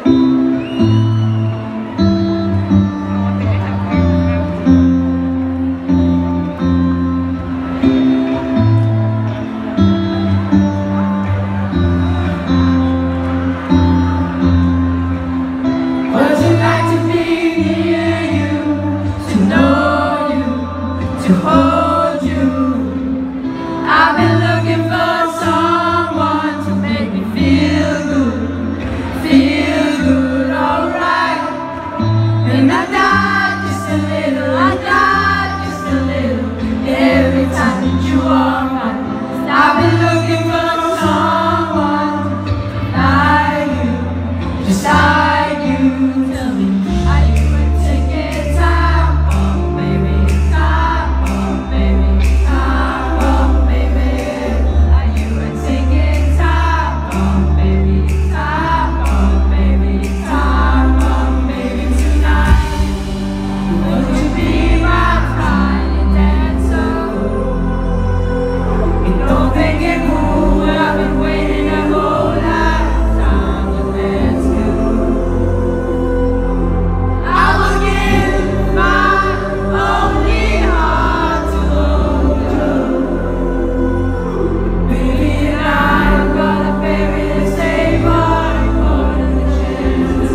To hold you, I've been looking for someone to make me feel good, alright. And I died just a little, I died just a little every time that you are mine. I've been looking for someone like you, just like you. Tell me, are you taking time? Oh baby, time. Oh baby, time. Oh baby, are you taking time? Oh baby, time. Oh baby, time. Oh baby, tonight would you be my tiny dancer? You don't think it cool, but I've been waiting a whole lifetime to dance you. I will give my only heart to hold you. Baby, and I'm gonna bury the same heart for the chance.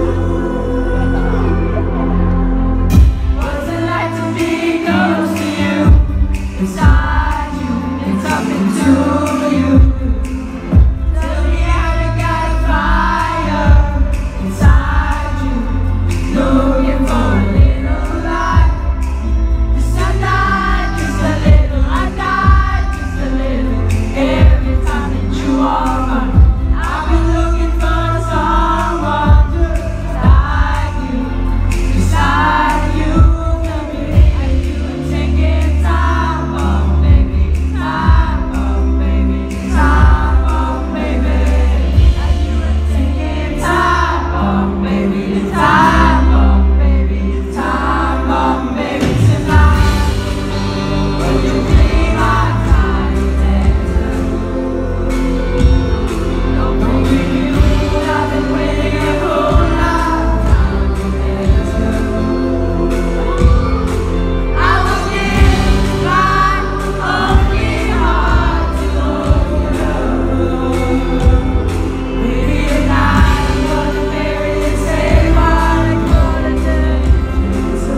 What's it like to be close to you, inside you, and talking to you? Tell me how you got a fire inside you, looking for a little light. 'Cause I died just a little, I died just a little every time that you are mine. I've been looking for someone just like you, just like you. Tell me, are you taking time? Oh baby, time. Oh baby, time. Oh baby, are you taking time? Oh baby, time. Oh baby, time. Oh baby, tonight will you be my tiny dancer? Oh baby, I've been waiting a whole lifetime to dance you. I will give my only heart to hold you. Baby, and I'm gonna bury the same heart for the dancer.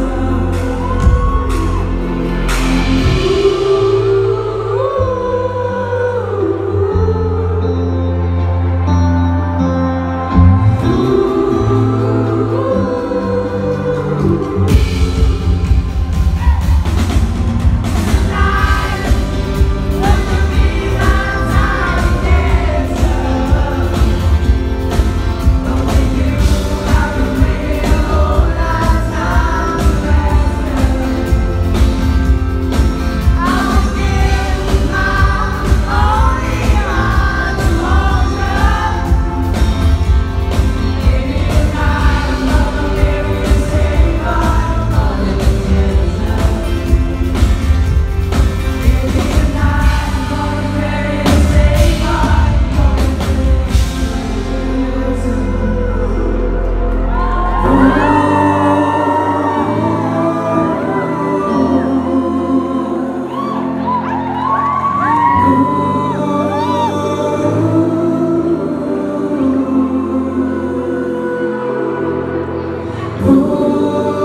Oh